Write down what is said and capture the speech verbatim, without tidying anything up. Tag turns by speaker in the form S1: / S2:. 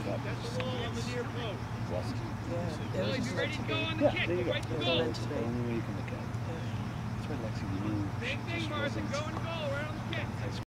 S1: up.
S2: That's the wall on the near post.
S1: West.
S3: Yeah.
S2: Well, you ready to go on the
S1: Yeah,
S2: kick?
S1: there you go.
S2: Right to
S1: That's
S2: goal.
S1: the only way you can look at it. That's why Lexi knew.
S2: Same
S1: she
S2: thing,
S1: just
S2: Martha.
S1: wasn't-
S2: Go and goal. Right on the kick.